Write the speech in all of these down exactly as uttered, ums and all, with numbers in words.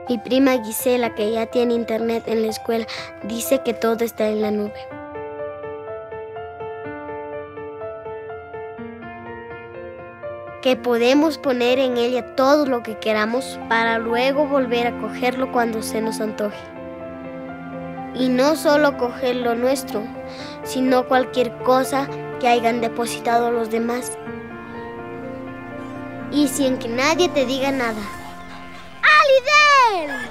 Mi prima Gisela, que ya tiene internet en la escuela, dice que todo está en la nube. Que podemos poner en ella todo lo que queramos para luego volver a cogerlo cuando se nos antoje. Y no solo coger lo nuestro, sino cualquier cosa que hayan depositado los demás. Y sin que nadie te diga nada. ¡Alidel!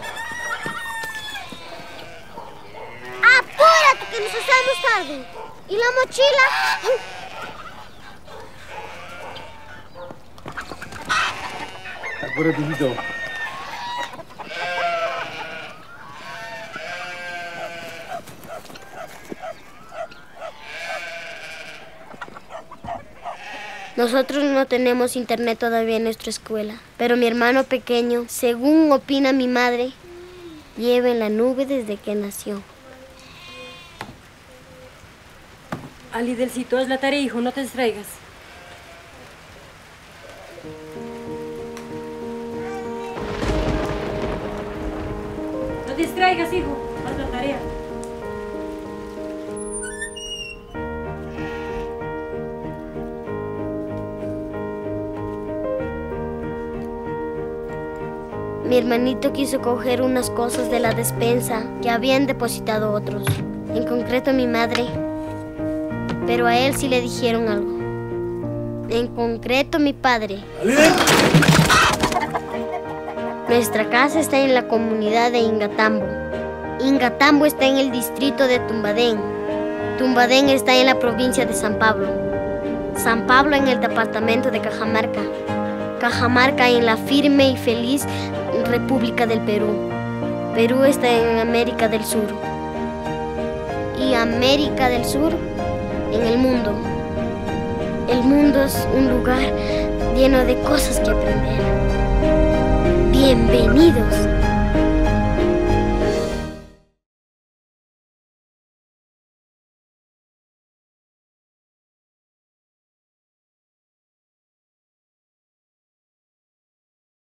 ¡Apúrate que nos hacemos tarde! ¿Y la mochila? Apúrate, hijito. Nosotros no tenemos internet todavía en nuestra escuela, pero mi hermano pequeño, según opina mi madre, lleva en la nube desde que nació. Alidelcito, haz la tarea, hijo, no te distraigas. No te distraigas, hijo, haz la tarea. Mi hermanito quiso coger unas cosas de la despensa que habían depositado otros, en concreto mi madre, pero a él sí le dijeron algo. En concreto mi padre. ¡Alidel! Nuestra casa está en la comunidad de Ingatambo. Ingatambo está en el distrito de Tumbadén. Tumbadén está en la provincia de San Pablo. San Pablo en el departamento de Cajamarca. Cajamarca en la firme y feliz República del Perú. Perú está en América del Sur. Y América del Sur en el mundo. El mundo es un lugar lleno de cosas que aprender. Bienvenidos.